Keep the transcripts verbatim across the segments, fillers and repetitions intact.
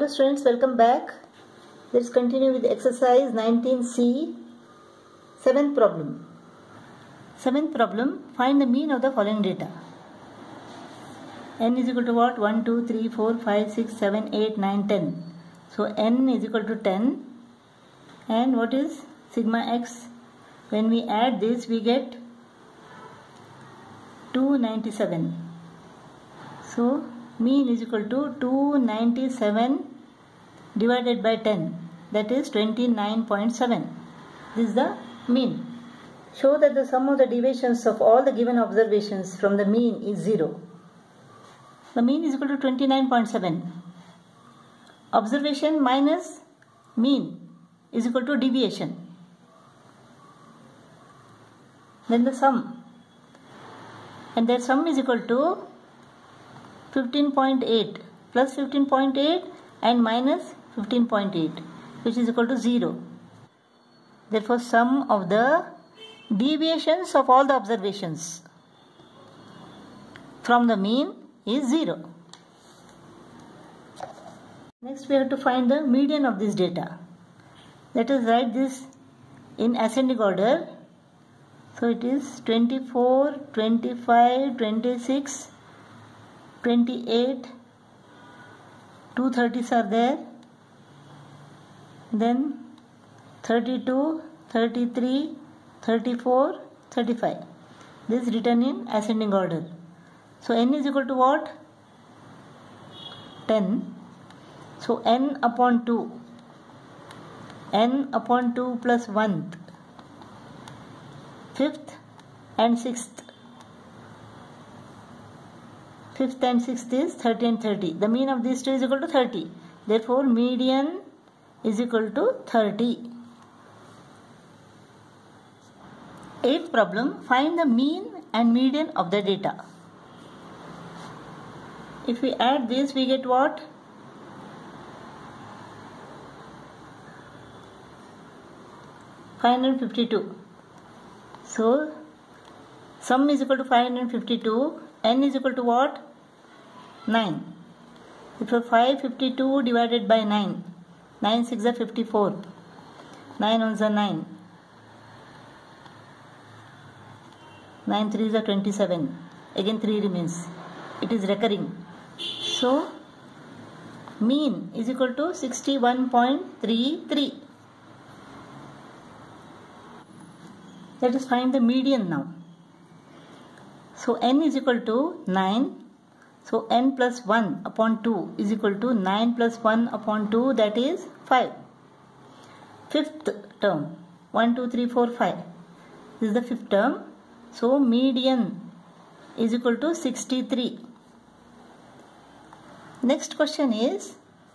Hello students, welcome back. Let's continue with exercise nineteen C, seventh problem. Seventh problem, find the mean of the following data. N is equal to what? one, two, three, four, five, six, seven, eight, nine, ten. So N is equal to ten. And what is sigma x? When we add this, we get two hundred ninety-seven. So mean is equal to two hundred ninety-seven divided by ten, that is twenty-nine point seven. This is the mean. Show that the sum of the deviations of all the given observations from the mean is zero. The mean is equal to twenty-nine point seven. Observation minus mean is equal to deviation. Then the sum, and their sum is equal to fifteen point eight plus fifteen point eight and minus fifteen point eight, which is equal to zero. Therefore sum of the deviations of all the observations from the mean is zero. Next we have to find the median of this data. Let us write this in ascending order. So it is twenty-four, twenty-five, twenty-six, twenty-eight, two thirties are there, then thirty-two, thirty-three, thirty-four, thirty-five. This is written in ascending order. So n is equal to what? ten. So n upon two, n upon two plus one, fifth and sixth. Fifth and sixth is thirty and thirty. The mean of these two is equal to thirty. Therefore, median is equal to thirty. Eighth problem, find the mean and median of the data. If we add this, we get what? five hundred fifty-two. So, sum is equal to five hundred fifty-two. N is equal to what? nine. Therefore five hundred fifty-two divided by nine. nine six are fifty-four. nine ones are nine. nine threes are twenty-seven. Again three remains. It is recurring. So mean is equal to sixty-one point three three. Let us find the median now. So n is equal to nine. So n plus one upon two is equal to nine plus one upon two, that is five. Fifth term, one, two, three, four, five. This is the fifth term. So median is equal to sixty-three. Next question is,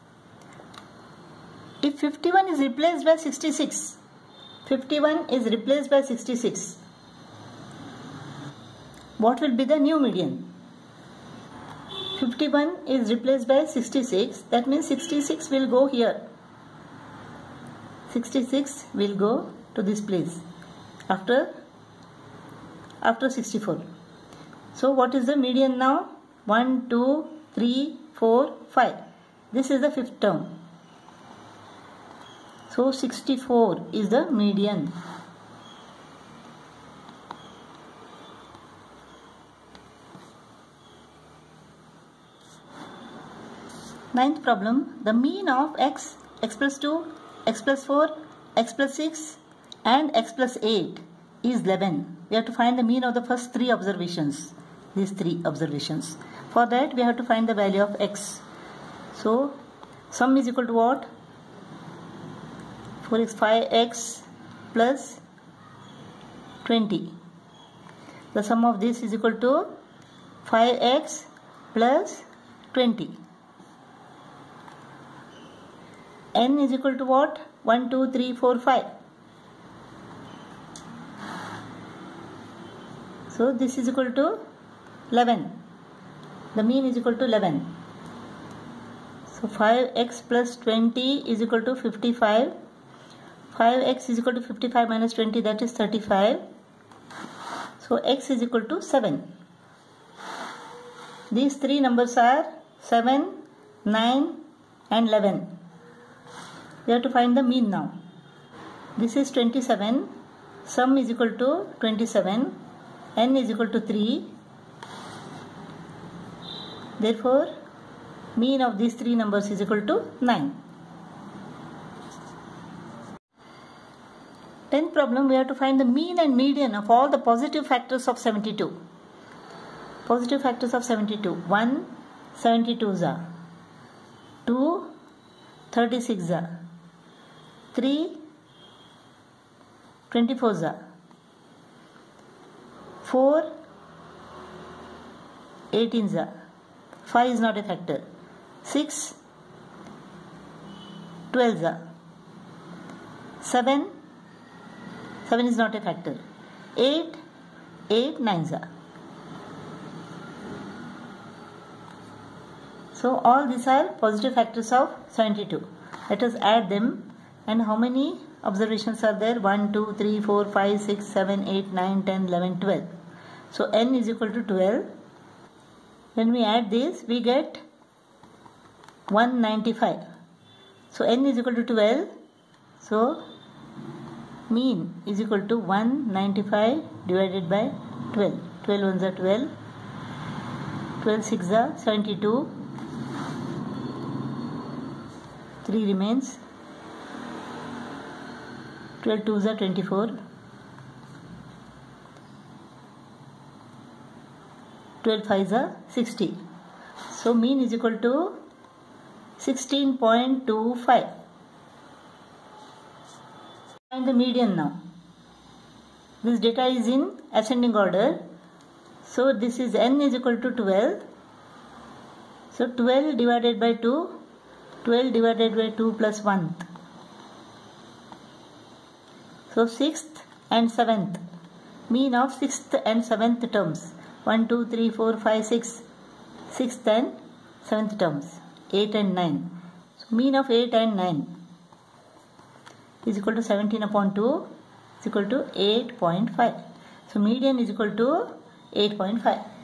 if fifty-one is replaced by sixty-six, fifty-one is replaced by sixty-six, what will be the new median? fifty-one is replaced by sixty-six, that means sixty-six will go here. sixty-six will go to this place after, after sixty-four. So what is the median now? one, two, three, four, five. This is the fifth term. So sixty-four is the median. Ninth problem, the mean of x, x plus two, x plus four, x plus six and x plus eight is eleven. We have to find the mean of the first three observations. These three observations. For that we have to find the value of x. So sum is equal to what? four is five x plus twenty. The sum of this is equal to five x plus twenty. N is equal to what? one, two, three, four, five. So this is equal to eleven. The mean is equal to eleven. So five x plus twenty is equal to fifty-five. five x is equal to fifty-five minus twenty, that is thirty-five. So x is equal to seven. These three numbers are seven, nine and eleven. We have to find the mean now. This is twenty-seven. Sum is equal to twenty-seven. N is equal to three. Therefore, mean of these three numbers is equal to nine. Tenth problem, we have to find the mean and median of all the positive factors of seventy-two. Positive factors of seventy-two. one, seventy-two za. two, thirty-six za. three, twenty-four za. four, eighteen za. five is not a factor. six, twelve za. seven, seven is not a factor. eight, eight, nine za. So all these are positive factors of seventy-two. Let us add them. And how many observations are there? one, two, three, four, five, six, seven, eight, nine, ten, eleven, twelve. So n is equal to twelve. When we add this, we get one hundred ninety-five. So n is equal to twelve. So mean is equal to one hundred ninety-five divided by twelve. twelve ones are twelve. twelve six are seventy-two. three remains. twelve twos are twenty-four. twelve fives are sixty. So mean is equal to sixteen point two five. Find the median now. This data is in ascending order. So this is n is equal to twelve. So twelve divided by two. twelve divided by two plus one. So sixth and seventh. Mean of sixth and seventh terms. one, two, three, four, five, six. sixth and seventh terms. eight and nine. So mean of eight and nine is equal to seventeen upon two is equal to eight point five. So median is equal to eight point five.